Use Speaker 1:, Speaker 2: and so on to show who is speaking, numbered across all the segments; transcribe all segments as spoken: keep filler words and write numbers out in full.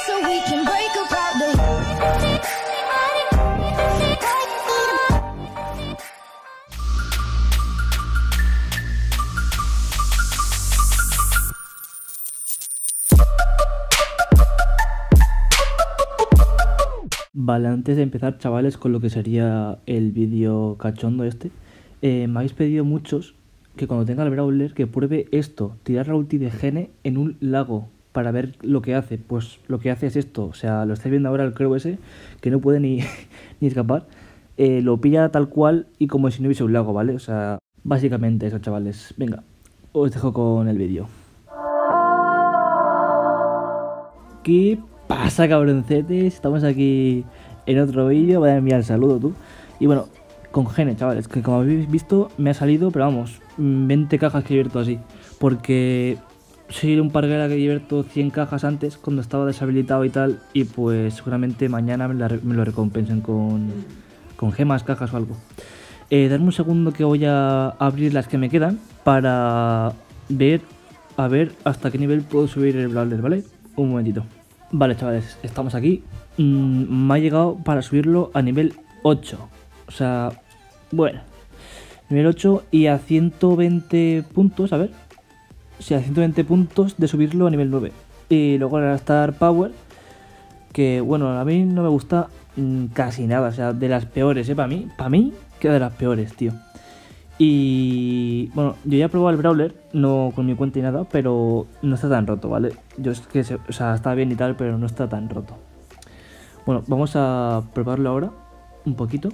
Speaker 1: so we can break apart the
Speaker 2: Vale, antes de empezar, chavales, con lo que sería el vídeo cachondo este, eh, me habéis pedido muchos que cuando tenga el Brawler que pruebe esto, tirar la ulti de Gene en un lago para ver lo que hace. Pues lo que hace es esto, o sea, lo estáis viendo ahora el creo ese, que no puede ni, ni escapar, eh, lo pilla tal cual y como si no hubiese un lago, ¿vale? O sea, básicamente eso, chavales. Venga, os dejo con el vídeo. ¿Qué pasa, cabroncetes? Estamos aquí en otro vídeo. Voy a enviar el saludo tú. Y bueno, con Gene, chavales, que como habéis visto me ha salido, pero vamos, veinte cajas que he abierto así. Porque soy un parguera que he abierto cien cajas antes cuando estaba deshabilitado y tal. Y pues seguramente mañana me, la, me lo recompensen con, con gemas, cajas o algo. eh, Darme un segundo que voy a abrir las que me quedan para ver, a ver hasta qué nivel puedo subir el Brawler, ¿vale? Un momentito. Vale, chavales, estamos aquí. Mm, me ha llegado para subirlo a nivel ocho. O sea, bueno, nivel ocho y a ciento veinte puntos, a ver. Sí, a ciento veinte puntos de subirlo a nivel nueve. Y luego la Star Power, que bueno, a mí no me gusta mmm, casi nada. O sea, de las peores, ¿eh? Para mí, para mí, queda de las peores, tío. Y bueno, yo ya he probado el Brawler, no con mi cuenta y nada, pero no está tan roto, ¿vale? Yo es que, se, o sea, está bien y tal, pero no está tan roto. Bueno, vamos a probarlo ahora, un poquito.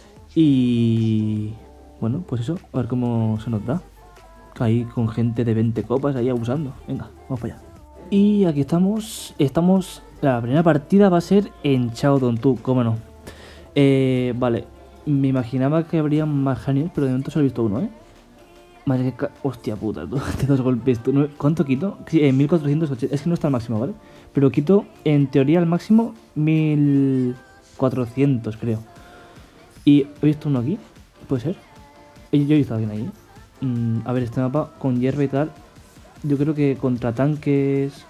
Speaker 2: Y bueno, pues eso, a ver cómo se nos da. Ahí con gente de veinte copas ahí abusando. Venga, vamos para allá. Y aquí estamos, estamos, la primera partida va a ser en Chowdown, tú, cómo no. Eh, vale. Me imaginaba que habría más genios, pero de momento solo he visto uno, ¿eh? Madre que... Hostia puta, tú. De dos golpes. Tú, ¿no? ¿Cuánto quito? Sí, en mil cuatrocientos ochenta. Es que no está al máximo, ¿vale? Pero quito, en teoría, al máximo mil cuatrocientos, creo. Y he visto uno aquí. ¿Puede ser? Yo he visto a alguien ahí, ¿eh? Mm, a ver, este mapa con hierba y tal. Yo creo que contra tanques...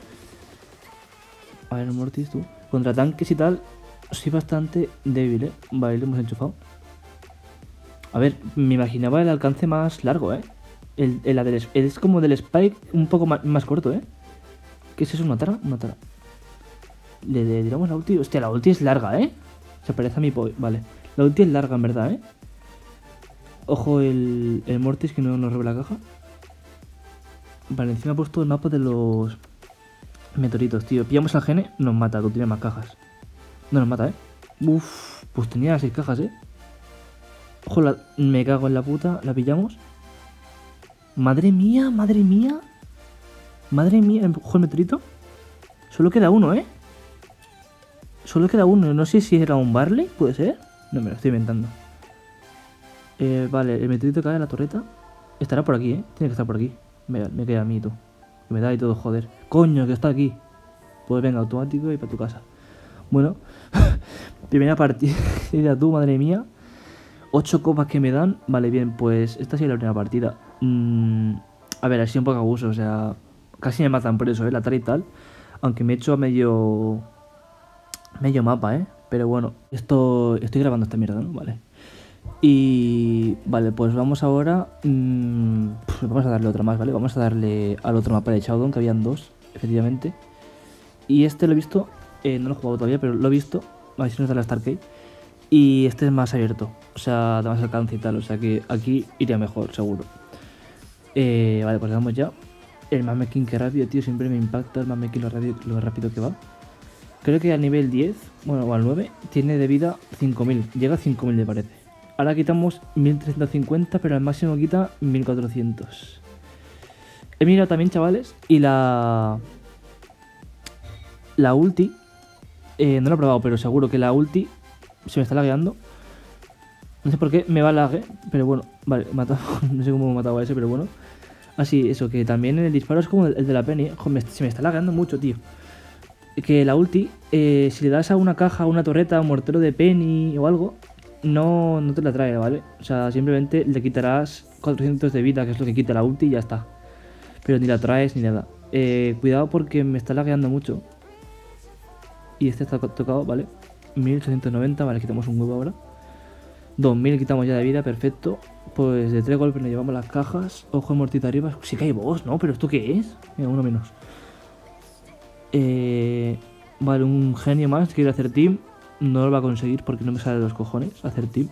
Speaker 2: A ver, Mortis, tú. Contra tanques y tal... Soy bastante débil, ¿eh? Vale, lo hemos enchufado. A ver, me imaginaba el alcance más largo, ¿eh? El, el, el, el es como del Spike un poco más, más corto, ¿eh? ¿Qué es eso? ¿Una tara? Una tara. Le, le tiramos la ulti. Hostia, la ulti es larga, ¿eh? Se parece a mi po... Vale. La ulti es larga, en verdad, ¿eh? Ojo el, el Mortis que no nos robe la caja. Vale, encima he puesto el mapa de los meteoritos, tío. Pillamos al Gene, nos mata, tú tienes más cajas. No nos mata, ¿eh? Uff, pues tenía seis cajas, ¿eh? Ojo, la... me cago en la puta. La pillamos. Madre mía, madre mía. Madre mía, ojo el meteorito. Solo queda uno, ¿eh? Solo queda uno. No sé si era un Barley, ¿puede ser? No, me lo estoy inventando. Eh, vale, el meteorito cae en la torreta. Estará por aquí, ¿eh? Tiene que estar por aquí. Me, me queda a mí, tú. Que me da y todo, joder. Coño, que está aquí. Pues venga, automático y para tu casa. Bueno, primera partida, tú, madre mía. Ocho copas que me dan. Vale, bien, pues esta ha sido la primera partida. Mm, a ver, ha sido un poco abuso, o sea, casi me matan por eso, ¿eh? La tara y tal. Aunque me he hecho a medio... Medio mapa, ¿eh? Pero bueno, esto estoy grabando esta mierda, ¿no? Vale. Y... Vale, pues vamos ahora... Mmm, vamos a darle otra más, ¿vale? Vamos a darle al otro mapa de Chowdown, que habían dos, efectivamente. Y este lo he visto... Eh, no lo he jugado todavía, pero lo he visto. A ver si nos da la Starcade. Y este es más abierto. O sea, da más alcance y tal. O sea que aquí iría mejor, seguro. Eh, vale, pues le damos ya. El matchmaking que rápido, tío. Siempre me impacta el matchmaking lo rápido, lo rápido que va. Creo que al nivel diez, bueno, o al nueve, tiene de vida cinco mil. Llega a cinco mil, me parece. Ahora quitamos mil trescientos cincuenta, pero al máximo quita mil cuatrocientos. He mirado también, chavales. Y la... La ulti... Eh, no lo he probado, pero seguro que la ulti se me está lagueando. No sé por qué me va lague, pero bueno, vale, he matado. No sé cómo he matado a ese, pero bueno. Así, eso, que también el disparo es como el de la Penny. Joder, se me está lagueando mucho, tío. Que la ulti, eh, si le das a una caja, a una torreta, a un mortero de Penny o algo, no, no te la trae, ¿vale? O sea, simplemente le quitarás cuatrocientos de vida, que es lo que quita la ulti y ya está. Pero ni la traes ni nada. Eh, cuidado porque me está lagueando mucho. Y este está tocado, ¿vale? mil ochocientos noventa, vale, quitamos un huevo ahora. dos mil quitamos ya de vida, perfecto. Pues de tres golpes nos llevamos las cajas. Ojo mortita arriba. Sí que hay boss, ¿no? ¿Pero esto qué es? Mira, uno menos. Eh, vale, un genio más que quiere hacer team. No lo va a conseguir porque no me sale de los cojones hacer team.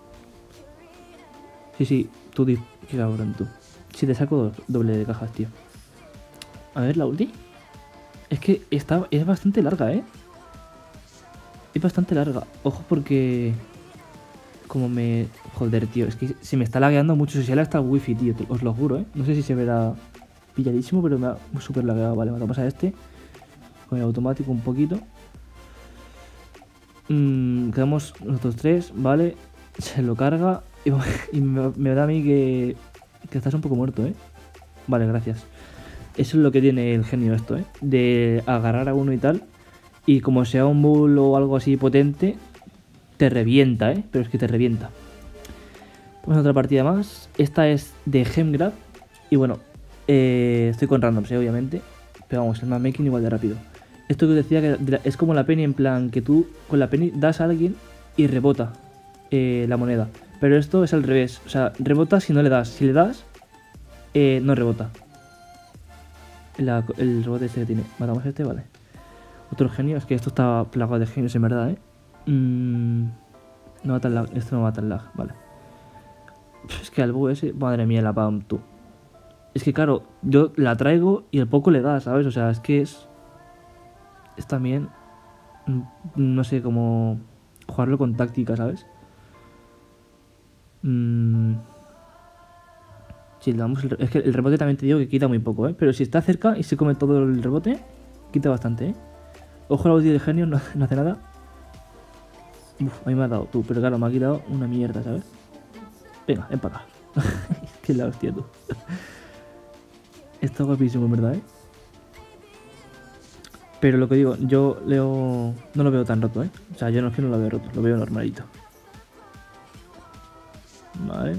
Speaker 2: Sí, sí, tú di. Qué cabrón tú. Si te saco do doble de cajas, tío. A ver, la ulti. Es que está, es bastante larga, ¿eh? Es bastante larga. Ojo porque... Como me... Joder, tío. Es que se me está lagueando mucho. Si se hasta el wifi, tío. Os lo juro, ¿eh? No sé si se verá pilladísimo, pero me ha súper lagueado. Vale, matamos a este. Con el automático un poquito. Mm, quedamos nosotros tres, ¿vale? Se lo carga. Y, y me, me da a mí que... Que estás un poco muerto, ¿eh? Vale, gracias. Eso es lo que tiene el genio esto, ¿eh? De agarrar a uno y tal. Y como sea un bull o algo así potente, te revienta, ¿eh? Pero es que te revienta. Vamos a otra partida más. Esta es de Gemgrad. Y bueno, eh, estoy con randoms, ¿eh? Obviamente. Pero vamos, el matchmaking igual de rápido. Esto que os decía que es como la penny, en plan que tú con la penny das a alguien y rebota eh, la moneda. Pero esto es al revés. O sea, rebota si no le das. Si le das, eh, no rebota. La, el rebote este que tiene. Matamos a este, vale. Otro genio, es que esto está plagado de genios en verdad, ¿eh? Mm, no va tan lag, esto no va tan lag, vale. Es que al búho ese, madre mía, la pam, tú. Es que claro, yo la traigo y el poco le da, ¿sabes? O sea, es que es... Es también... No sé, como... Jugarlo con táctica, ¿sabes? Mm... Si le damos el, es que el rebote también te digo que quita muy poco, ¿eh? Pero si está cerca y se come todo el rebote, quita bastante, ¿eh? Ojo, la ulti del genio, no, no hace nada. Uf, a mí me ha dado tú, pero claro, me ha quitado una mierda, ¿sabes? Venga, empata. Que la hostia, tú. Está guapísimo, en verdad, ¿eh? Pero lo que digo, yo leo... No lo veo tan roto, ¿eh? O sea, yo no es que no lo veo roto, lo veo normalito. Vale.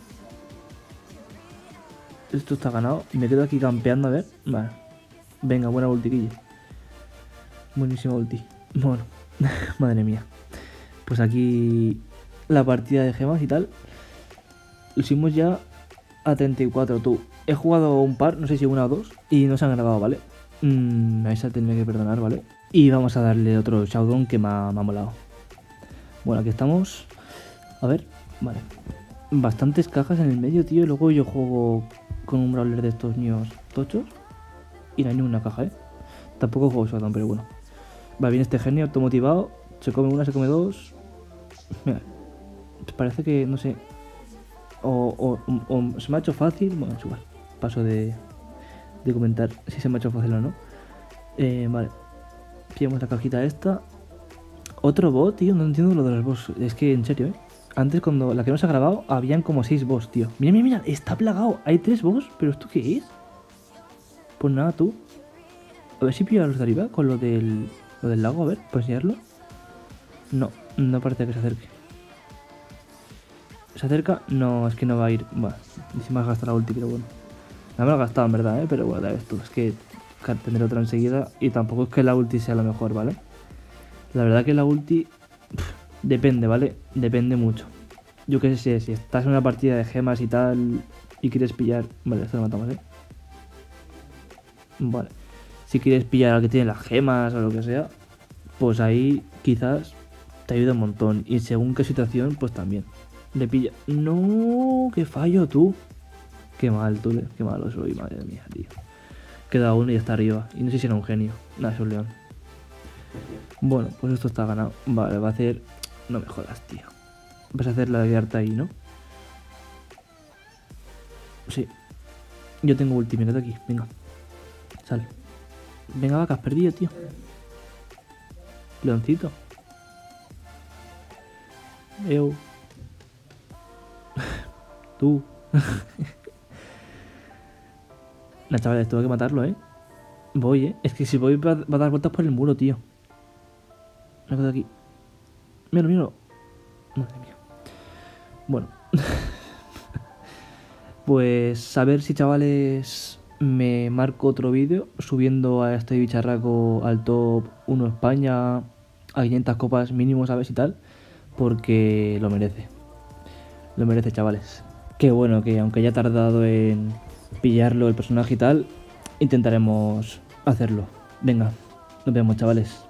Speaker 2: Esto está ganado. Me quedo aquí campeando, a ver. Vale. Venga, buena ultiquilla. Buenísima ulti. Bueno, madre mía. Pues aquí la partida de gemas y tal. Lo hicimos ya a treinta y cuatro, tú. He jugado un par, no sé si una o dos, y no se han grabado, ¿vale? Mm, a esa tendré que perdonar, ¿vale? Y vamos a darle otro showdown que me ha, me ha molado. Bueno, aquí estamos. A ver, vale. Bastantes cajas en el medio, tío. Y luego yo juego con un brawler de estos míos tochos. Y no hay ninguna caja, ¿eh? Tampoco juego showdown, pero bueno. Va bien este genio, automotivado. Se come una, se come dos. Mira, parece que, no sé. O, o, o, o se me ha hecho fácil. Bueno, es igual. Paso de, de comentar si se me ha hecho fácil o no. Eh, vale. Pillamos la cajita esta. Otro bot, tío. No entiendo lo de los boss. Es que, en serio, ¿eh? Antes, cuando la que hemos grabado, habían como seis boss, tío. Mira, mira, mira. Está plagado. Hay tres boss. ¿Pero esto qué es? Pues nada, tú. A ver si pillo a los de arriba con lo del, lo del lago. A ver, ¿puedo enseñarlo? No, no parece que se acerque. ¿Se acerca? No, es que no va a ir. Bueno, encima has gastado la ulti, pero bueno. No me lo he gastado en verdad, ¿eh? Pero bueno, ya ves tú. Es que tendré otra enseguida. Y tampoco es que la ulti sea lo mejor, ¿vale? La verdad que la ulti... Pff, depende, ¿vale? Depende mucho. Yo qué sé, si estás en una partida de gemas y tal... Y quieres pillar... Vale, esto lo matamos, ¿eh? Vale. Si quieres pillar al que tiene las gemas o lo que sea... Pues ahí quizás... te ayuda un montón. Y según qué situación, pues también. Le pilla... ¡No! ¡Qué fallo, tú! Qué mal, tú. Qué malo soy, madre mía, tío. Queda uno y está arriba. Y no sé si era un genio. Nada, es un león. Bueno, pues esto está ganado. Vale, va a hacer... No me jodas, tío. Vas a hacer la de harta ahí, ¿no? Sí. Yo tengo ulti, me quedo aquí. Venga. Sal. Venga, va, que has perdido, tío. Leoncito. Eu. Tú. Nah, chavales, tengo que matarlo, ¿eh? Voy, ¿eh? Es que si voy va, va a dar vueltas por el muro, tío. Me quedo aquí. Míralo, míralo. Madre mía. Bueno. Pues a ver si, chavales, me marco otro vídeo subiendo a este bicharraco al top uno España, a quinientas copas mínimo, ¿sabes? Y tal, porque lo merece. Lo merece, chavales. Qué bueno que aunque haya tardado en pillarlo el personaje y tal, intentaremos hacerlo. Venga, nos vemos, chavales.